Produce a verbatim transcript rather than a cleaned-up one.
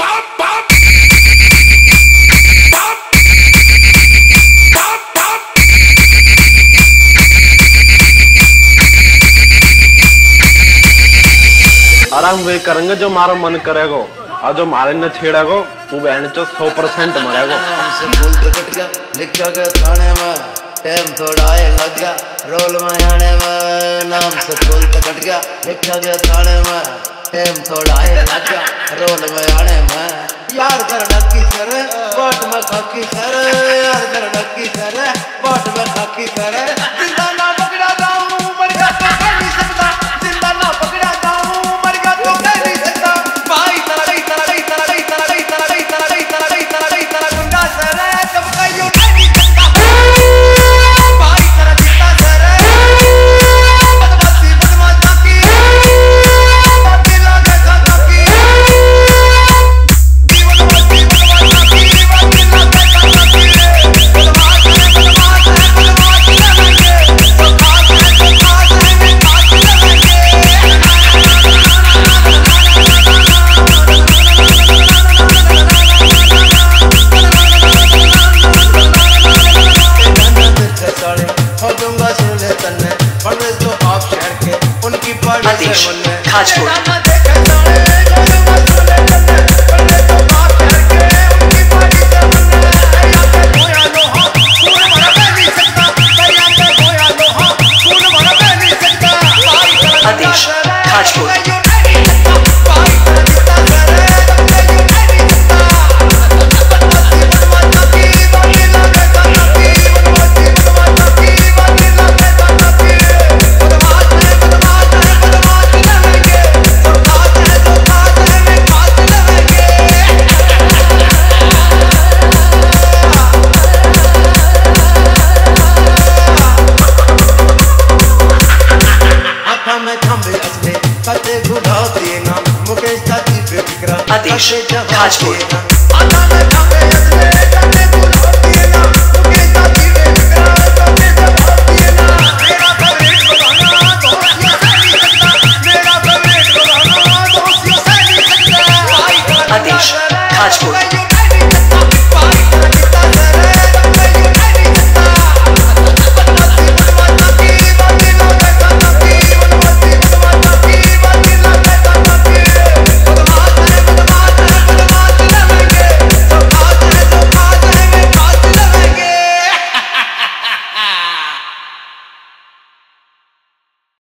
आराम वे करेंगे जो मारा मन करेगो और जो मारे न छेड़ेगो वो बहन चो सौ परसेंट मरेगो। लिखा गया थाने में टाइम थोड़ा आए लग गया रोल में आने में नाम से बोल कट गया लिखा गया थाने में टाइम थोड़ा आए लग गया रोल में आने में यार कर डकी करे बाट में खाकी करे यार कर डकी करे बाट में खाकी करे जिंदा ना पकड़ा जाऊं मर गया तो कह नहीं सकता जिंदा ना पकड़ा जाऊं मर गया तो कह नहीं सकता भाई तरह तरह तरह तरह तरह तरह तरह तरह तरह तरह तरह गुंडा सरे कब कहियो नहीं सकता भाई तरह जिंदा सरे बदमाशी बदमाश की दिला देखा की बदमाशी बदमाश की दिला देखा की बदमाश बदमाश बदमाश लगे तो खास है तो खास है खास लगे आदेश खाजपुर आदेश खाजपुर आदेश खाजपुर।